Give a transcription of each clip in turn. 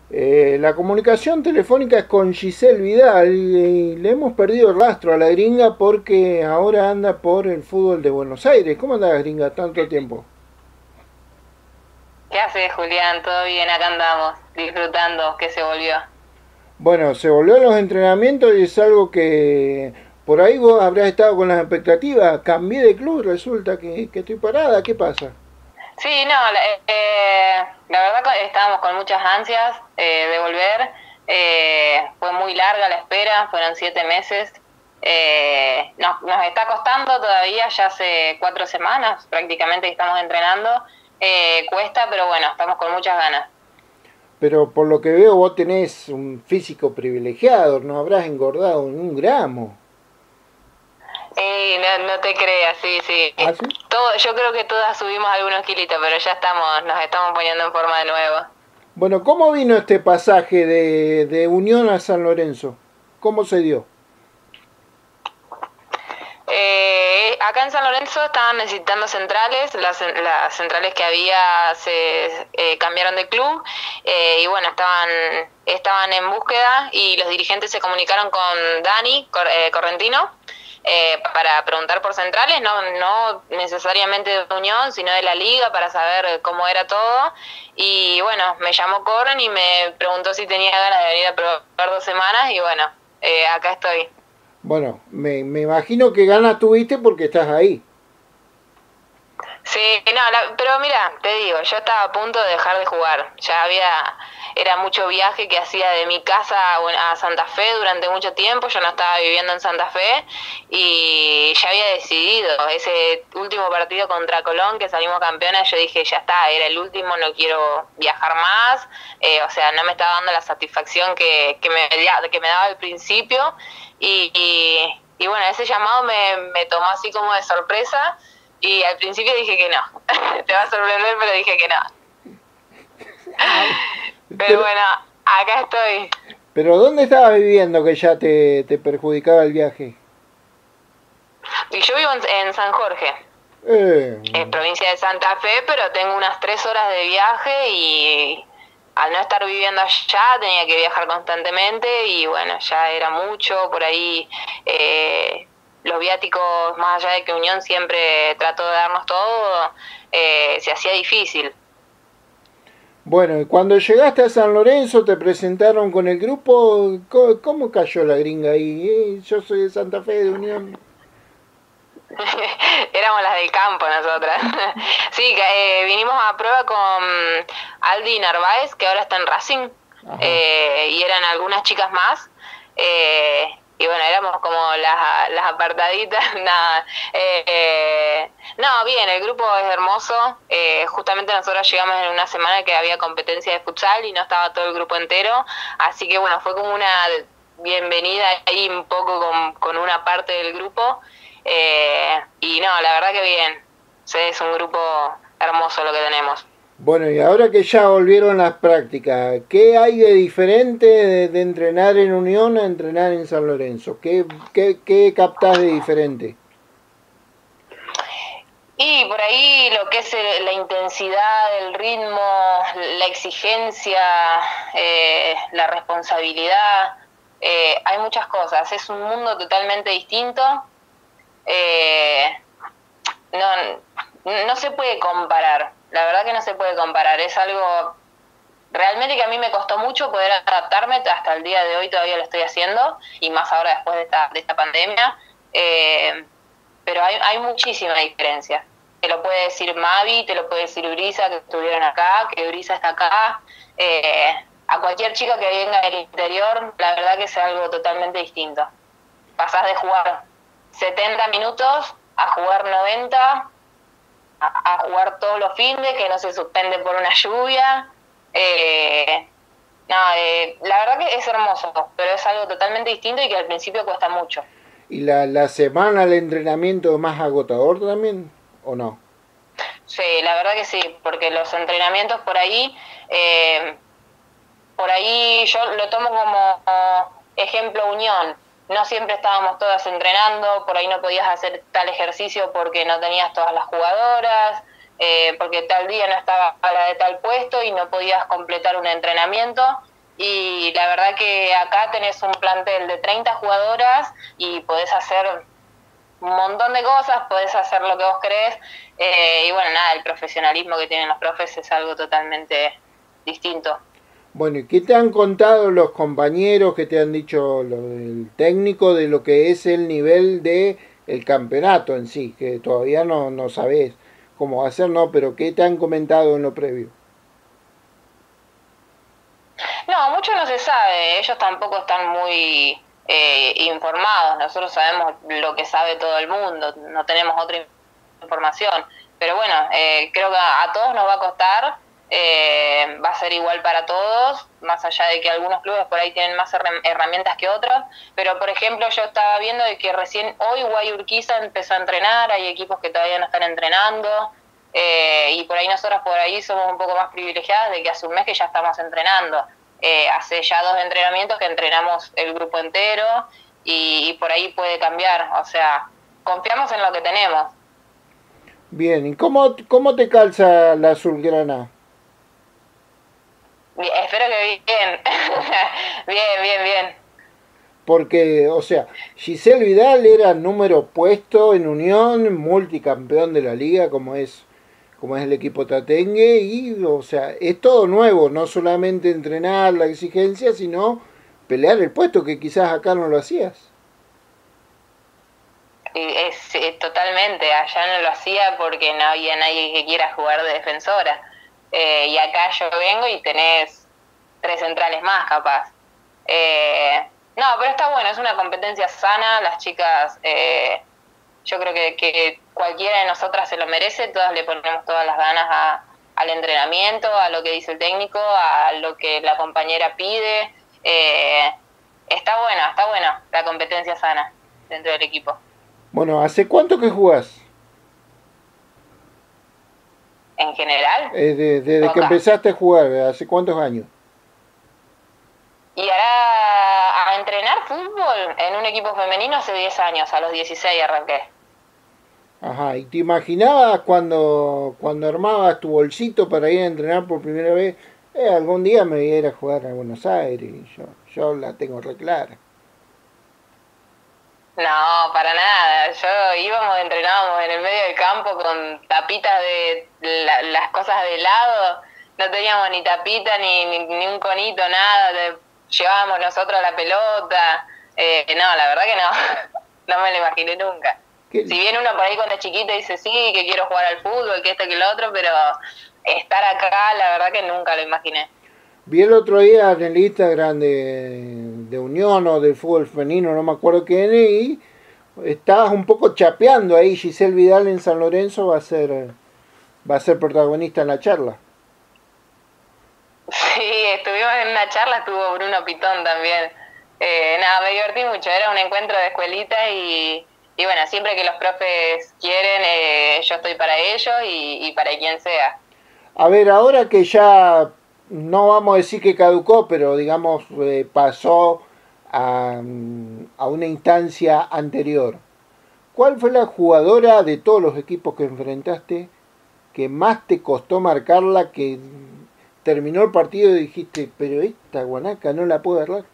La comunicación telefónica es con Giselle Vidal y le hemos perdido el rastro a la gringa porque ahora anda por el fútbol de Buenos Aires. ¿Cómo anda la gringa tanto tiempo? ¿Qué haces, Julián? ¿Todo bien? Acá andamos, disfrutando que se volvió. Bueno, se volvió a los entrenamientos y es algo que por ahí vos habrás estado con las expectativas. Cambié de club, resulta que estoy parada. ¿Qué pasa? Sí, no, la verdad que estábamos con muchas ansias de volver. Fue muy larga la espera, fueron 7 meses. Nos está costando todavía, ya hace 4 semanas prácticamente que estamos entrenando. Cuesta, pero bueno, estamos con muchas ganas. Pero por lo que veo vos tenés un físico privilegiado, no habrás engordado ni un gramo. No te creas, sí, sí. ¿Ah, sí? Yo creo que todas subimos algunos kilitos, pero ya nos estamos poniendo en forma de nuevo. Bueno, ¿cómo vino este pasaje de Unión a San Lorenzo? ¿Cómo se dio? Acá en San Lorenzo estaban necesitando centrales, las centrales que había se cambiaron de club y bueno, estaban en búsqueda y los dirigentes se comunicaron con Dani Correntino para preguntar por centrales, no necesariamente de Unión, sino de la liga para saber cómo era todo. Y bueno, me llamó Corren y me preguntó si tenía ganas de venir a probar 2 semanas y bueno, acá estoy. Bueno, me imagino que ganas tuviste porque estás ahí. Sí, no, pero mira, te digo, yo estaba a punto de dejar de jugar. Era mucho viaje que hacía de mi casa a Santa Fe durante mucho tiempo. Yo no estaba viviendo en Santa Fe y ya había decidido. Ese último partido contra Colón que salimos campeones, yo dije, ya está, era el último, no quiero viajar más. O sea, no me estaba dando la satisfacción que me daba al principio. Y bueno, ese llamado me tomó así como de sorpresa. Y al principio dije que no. Te va a sorprender, pero dije que no. Pero Pero, bueno, acá estoy. pero ¿dónde estabas viviendo que ya te perjudicaba el viaje? Y yo vivo en San Jorge, Eh, provincia de Santa Fe, pero tengo unas 3 horas de viaje y al no estar viviendo allá tenía que viajar constantemente y bueno, ya era mucho. Por ahí los viáticos, más allá de que Unión siempre trató de darnos todo, se hacía difícil. bueno, y cuando llegaste a San Lorenzo te presentaron con el grupo. ¿Cómo cayó la gringa ahí? Yo soy de Santa Fe de Unión. Éramos las del campo nosotras. Sí, vinimos a prueba con Aldi Narváez, que ahora está en Racing, Ajá. y eran algunas chicas más. Y bueno, éramos como las apartaditas. Nada. No, bien, el grupo es hermoso. Justamente nosotros llegamos en una semana que había competencia de futsal y no estaba todo el grupo entero. Así que bueno, fue como una bienvenida ahí un poco con una parte del grupo. Y no, la verdad que bien. Sí, es un grupo hermoso lo que tenemos. Bueno, y ahora que ya volvieron las prácticas, ¿qué hay de diferente de entrenar en Unión a entrenar en San Lorenzo? ¿Qué captás de diferente? Y por ahí lo que es la intensidad, el ritmo, la exigencia, la responsabilidad, hay muchas cosas. Es un mundo totalmente distinto. Eh, no, no se puede comparar. La verdad que no se puede comparar. Es algo realmente que a mí me costó mucho poder adaptarme. Hasta el día de hoy todavía lo estoy haciendo y más ahora después de esta pandemia. Pero hay muchísima diferencia. Te lo puede decir Mavi, te lo puede decir Brisa, que estuvieron acá, que Brisa está acá. A cualquier chica que venga del interior, la verdad que es algo totalmente distinto. Pasás de jugar 70 minutos a jugar 90, a jugar todos los fines, que no se suspende por una lluvia. No, la verdad que es hermoso, pero es algo totalmente distinto y que al principio cuesta mucho. ¿Y la semana de entrenamiento es más agotador también? ¿O no? Sí, la verdad que sí, porque los entrenamientos eh, por ahí yo lo tomo como ejemplo unión. No siempre estábamos todas entrenando, por ahí no podías hacer tal ejercicio porque no tenías todas las jugadoras, porque tal día no estaba a la de tal puesto y no podías completar un entrenamiento. y la verdad que acá tenés un plantel de 30 jugadoras y podés hacer un montón de cosas, podés hacer lo que vos querés, y bueno, nada, el profesionalismo que tienen los profes es algo totalmente distinto. Bueno, ¿y qué te han contado los compañeros que te han dicho el técnico de lo que es el nivel de el campeonato en sí? Que todavía no sabés cómo va a ser, ¿no? Pero ¿qué te han comentado en lo previo? No, mucho no se sabe, ellos tampoco están muy informados, nosotros sabemos lo que sabe todo el mundo, no tenemos otra información, pero bueno, creo que a todos nos va a costar, va a ser igual para todos, más allá de que algunos clubes por ahí tienen más herramientas que otros, pero por ejemplo yo estaba viendo de que recién hoy Guayurquiza empezó a entrenar, hay equipos que todavía no están entrenando, y por ahí nosotros por ahí somos un poco más privilegiadas de que hace un mes que ya estamos entrenando. Hace ya 2 entrenamientos que entrenamos el grupo entero y por ahí puede cambiar, o sea, confiamos en lo que tenemos. Bien, ¿y cómo te calza la azulgrana? Espero que bien. Bien, bien, bien. Porque, o sea, Giselle Vidal era número puesto en Unión, multicampeón de la liga, como es el equipo Tatengue, y, o sea, es todo nuevo, no solamente entrenar la exigencia, sino pelear el puesto, que quizás acá no lo hacías. Totalmente, allá no lo hacía porque no había nadie que quiera jugar de defensora. Y acá yo vengo y tenés 3 centrales más capaz. No, pero está bueno, es una competencia sana, las chicas, yo creo que cualquiera de nosotras se lo merece, todas le ponemos todas las ganas al entrenamiento, a lo que dice el técnico, a lo que la compañera pide. Está buena la competencia sana dentro del equipo. Bueno, ¿hace cuánto que jugás? En general, Desde que poca. empezaste a jugar, ¿hace cuántos años? Y ahora a entrenar fútbol en un equipo femenino hace 10 años, a los 16 arranqué. Ajá, ¿y te imaginabas cuando armabas tu bolsito para ir a entrenar por primera vez? Algún día me voy a ir a jugar a Buenos Aires, y yo la tengo re clara. No, para nada. Yo entrenábamos en el medio del campo con tapitas de las cosas de helado. No teníamos ni tapita ni un conito, nada. Llevábamos nosotros la pelota. No, la verdad que no. No me lo imaginé nunca. ¿Qué? Si bien uno por ahí cuando es chiquito dice sí, que quiero jugar al fútbol, que esto, que lo otro, pero estar acá, la verdad que nunca lo imaginé. Vi el otro día en el Instagram de Unión o del fútbol femenino, no me acuerdo quién, y estabas un poco chapeando ahí. Giselle Vidal en San Lorenzo va a ser protagonista en la charla. Sí, estuvimos en una charla, estuvo Bruno Pitón también. Nada, me divertí mucho, era un encuentro de escuelita y bueno, siempre que los profes quieren, yo estoy para ellos y para quien sea. A ver, ahora que ya no vamos a decir que caducó, pero digamos pasó a una instancia anterior. ¿Cuál fue la jugadora de todos los equipos que enfrentaste que más te costó marcarla, que terminó el partido y dijiste, pero esta guanaca no la puedo agarrar?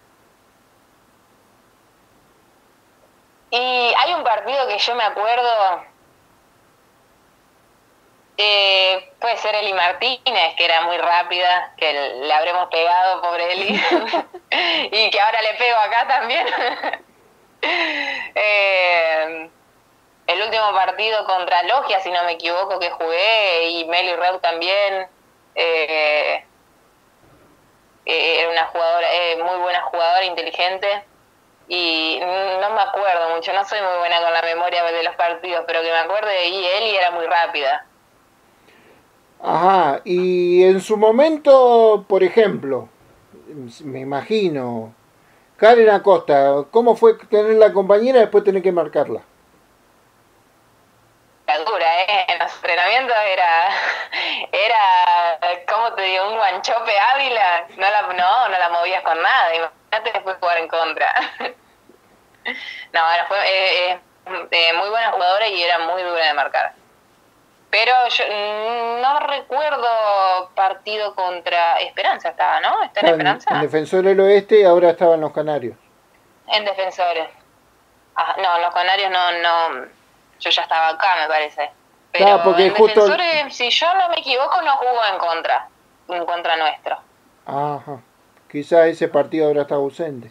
Y hay un partido que yo me acuerdo, puede ser Eli Martínez, que era muy rápida, que le habremos pegado, pobre Eli, y que ahora le pego acá también. eh, el último partido contra Logia, si no me equivoco, que jugué, y Meli Reu también, eh, era una jugadora, muy buena jugadora, inteligente, y no me acuerdo mucho, no soy muy buena con la memoria de los partidos, pero que me acuerde, y Eli era muy rápida. Ajá, y en su momento, por ejemplo, me imagino, Karen Acosta, ¿cómo fue tener la compañera y después tener que marcarla? La dura, en los entrenamientos era, ¿cómo te digo? Un guanchope Ávila, no la movías con nada, imagínate después jugar en contra. No, fue muy buena jugadora y era muy dura de marcar. Pero yo no recuerdo partido contra Esperanza, estaba, ¿no? ¿Está en Estaba en Esperanza? Defensor del Oeste y ahora estaba en los Canarios. En Defensores. Ah, no, en los Canarios no, yo ya estaba acá, me parece. Claro, Pero porque en justo... Defensores, si yo no me equivoco, no jugó en contra nuestro. Ajá, quizá ese partido ahora está ausente.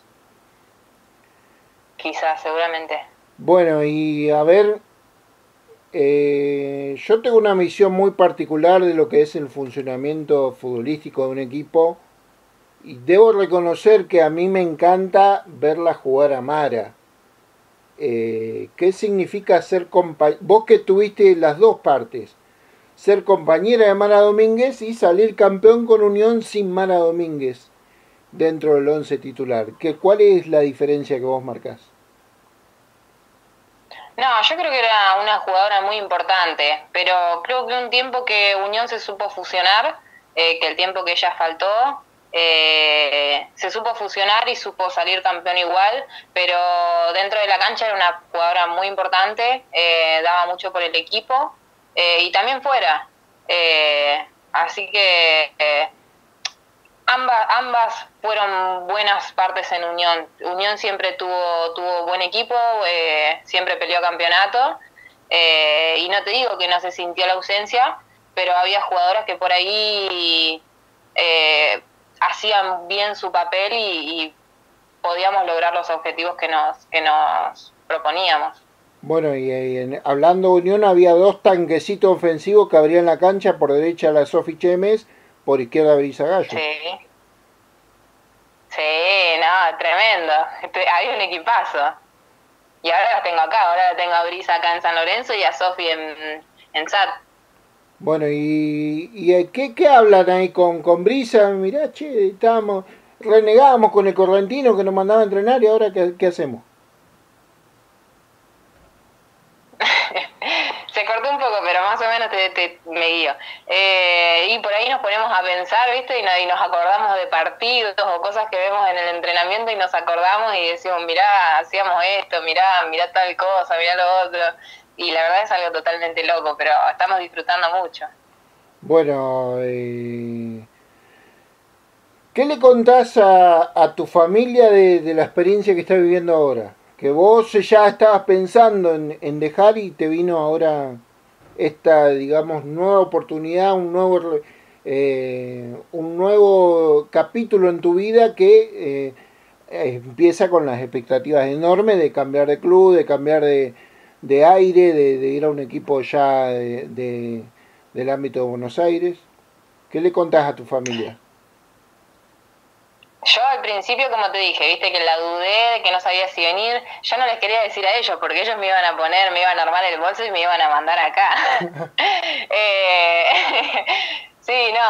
Quizás, seguramente. Bueno, y a ver, yo tengo una misión muy particular de lo que es el funcionamiento futbolístico de un equipo y debo reconocer que a mí me encanta verla jugar a Mara. ¿Qué significa ser compañera? Vos que tuviste las dos partes, ser compañera de Mara Domínguez y salir campeón con Unión sin Mara Domínguez dentro del once titular. ¿Cuál es la diferencia que vos marcás? No, yo creo que era una jugadora muy importante, pero creo que un tiempo que Unión se supo fusionar, que el tiempo que ella faltó, se supo fusionar y supo salir campeón igual, pero dentro de la cancha era una jugadora muy importante, daba mucho por el equipo y también fuera. Así que ambas fueron buenas partes en Unión. Unión siempre tuvo buen equipo, siempre peleó campeonato, y no te digo que no se sintió la ausencia, pero había jugadoras que por ahí hacían bien su papel y podíamos lograr los objetivos que nos proponíamos. Bueno, hablando de Unión, había dos tanquecitos ofensivos que abrían la cancha, por derecha la Sofi Chemes, por izquierda Brisa Gallo. Sí, sí, no, tremendo. Había un equipazo. Y ahora las tengo acá, ahora la tengo a Brisa acá en San Lorenzo y a Sofi en SAT. Bueno, ¿qué hablan ahí con Brisa? Mirá, che, renegábamos con el correntino que nos mandaba a entrenar y ahora ¿qué hacemos? Se cortó un poco, pero más o menos me guío. Y por ahí nos ponemos a pensar, ¿viste? Y nos acordamos de partidos o cosas que vemos en el entrenamiento y nos acordamos y decimos, mirá, hacíamos esto, mirá tal cosa, mirá lo otro. Y la verdad es algo totalmente loco, pero estamos disfrutando mucho. Bueno, ¿qué le contás a tu familia de la experiencia que estás viviendo ahora? Que vos ya estabas pensando en dejar y te vino ahora esta, digamos, nueva oportunidad, un nuevo capítulo en tu vida que empieza con las expectativas enormes de cambiar de club, de cambiar de aire, de ir a un equipo ya del ámbito de Buenos Aires. ¿Qué le contás a tu familia? Yo al principio, como te dije, viste que la dudé, de que no sabía si venir, yo no les quería decir a ellos porque ellos me iban a armar el bolso y me iban a mandar acá. eh, sí, no,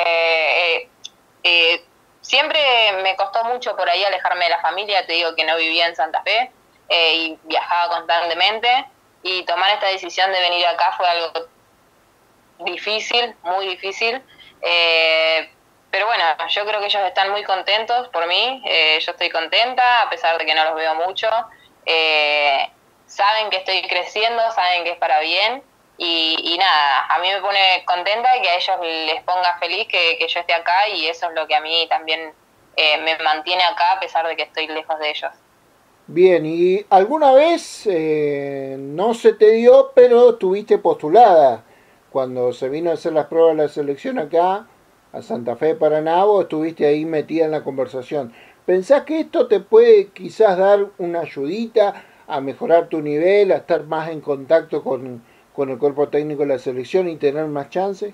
siempre me costó mucho por ahí alejarme de la familia, te digo que no vivía en Santa Fe y viajaba constantemente y tomar esta decisión de venir acá fue algo difícil, muy difícil. Pero bueno, yo creo que ellos están muy contentos por mí, yo estoy contenta, a pesar de que no los veo mucho. Eh, Saben que estoy creciendo, saben que es para bien, y nada, a mí me pone contenta y que a ellos les ponga feliz que yo esté acá, y eso es lo que a mí también me mantiene acá, a pesar de que estoy lejos de ellos. Bien, ¿y alguna vez no se te dio, pero estuviste postulada cuando se vino a hacer las pruebas de la selección acá, a Santa Fe de Paraná, vos estuviste ahí metida en la conversación? ¿Pensás que esto te puede quizás dar una ayudita a mejorar tu nivel, a estar más en contacto con el cuerpo técnico de la selección y tener más chances?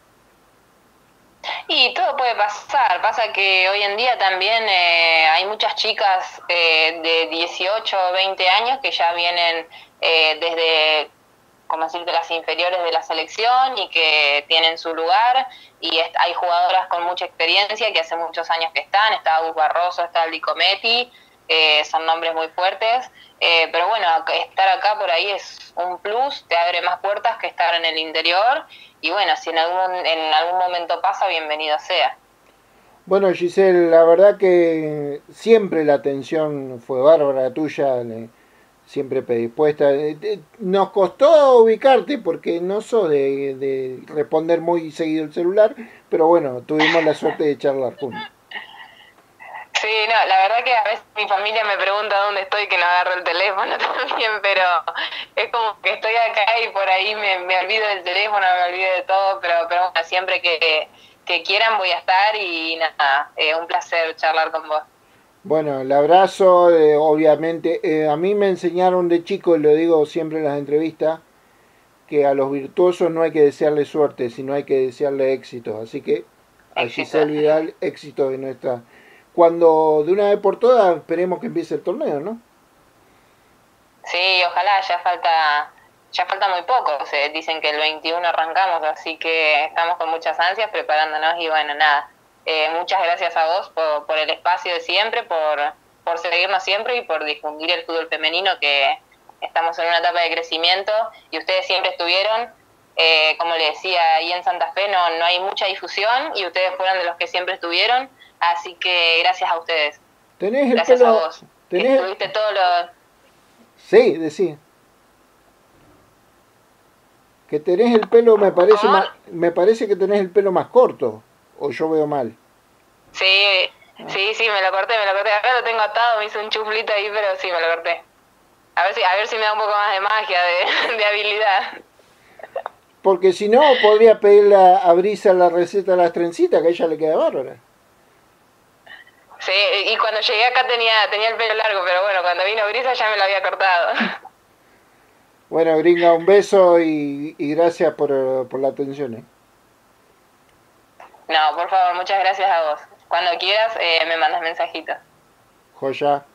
Y todo puede pasar, pasa que hoy en día también hay muchas chicas de 18 o 20 años que ya vienen desde, como decirte, las inferiores de la selección y que tienen su lugar, y hay jugadoras con mucha experiencia que hace muchos años que están, está Agus Barroso, está Licometti, son nombres muy fuertes, pero bueno, estar acá por ahí es un plus, te abre más puertas que estar en el interior, y bueno, si en algún momento pasa, bienvenido sea. Bueno, Giselle, la verdad que siempre la atención fue bárbara tuya. siempre predispuesta. Nos costó ubicarte porque no sos de responder muy seguido el celular, pero bueno, tuvimos la suerte de charlar juntos. Sí, no, la verdad que a veces mi familia me pregunta dónde estoy, que no agarro el teléfono también, pero es como que estoy acá y por ahí me olvido del teléfono, me olvido de todo, pero bueno, siempre que quieran voy a estar y nada, un placer charlar con vos. Bueno, el abrazo, obviamente, a mí me enseñaron de chico, y lo digo siempre en las entrevistas, que a los virtuosos no hay que desearle suerte, sino hay que desearle éxito. Así que a Éxito. Giselle Vidal, éxito de nuestra. Cuando de una vez por todas esperemos que empiece el torneo, ¿no? Sí, ojalá, ya falta muy poco, dicen que el 21 arrancamos, así que estamos con muchas ansias preparándonos y bueno, nada, muchas gracias a vos por el espacio de siempre, por seguirnos siempre y por difundir el fútbol femenino, que estamos en una etapa de crecimiento y ustedes siempre estuvieron, como le decía, ahí en Santa Fe no hay mucha difusión y ustedes fueron de los que siempre estuvieron, así que gracias a ustedes, Tenés el gracias a pelo. vos, que Tenés. estuviste todos los... Sí, decía. Que tenés el pelo, ¿Cómo? me parece que tenés el pelo más corto. O yo veo mal. Sí, Ah. sí, me lo corté. Acá lo tengo atado, me hice un chuflito ahí, pero sí, me lo corté. A ver si me da un poco más de magia, de habilidad. Porque si no, podría pedirle a Brisa la receta de las trencitas, que a ella le queda bárbara. Sí, y cuando llegué acá tenía el pelo largo, pero bueno, cuando vino Brisa ya me lo había cortado. Bueno, gringa, un beso y gracias por la atención. No, por favor, muchas gracias a vos. Cuando quieras, me mandas mensajitos. Joya.